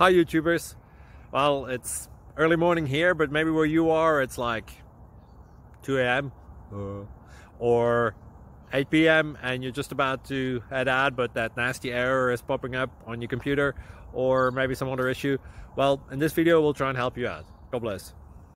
Hi YouTubers. Well, it's early morning here, but maybe where you are it's like 2 a.m. or 8 p.m. and you're just about to head out, but that nasty error is popping up on your computer, or maybe some other issue. Well, in this video we'll try and help you out. God bless.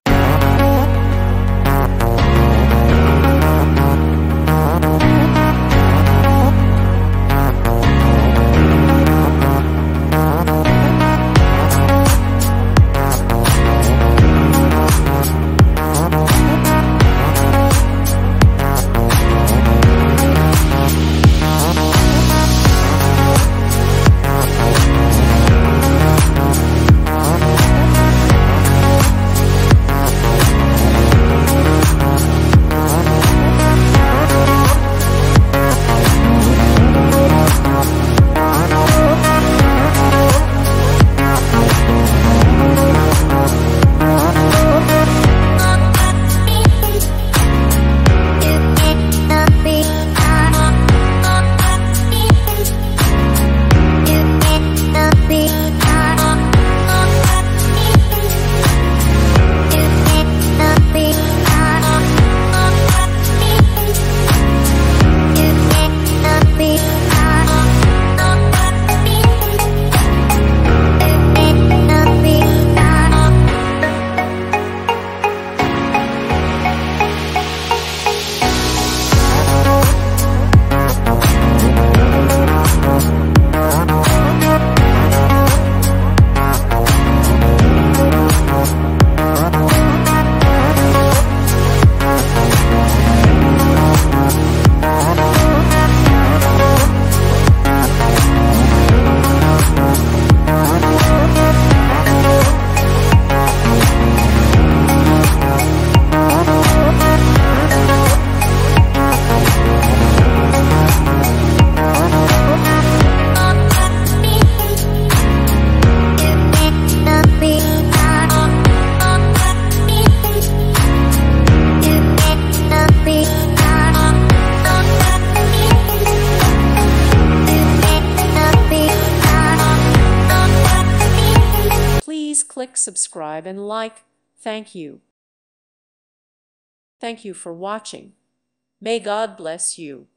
Please click subscribe and like. Thank you. Thank you for watching. May God bless you.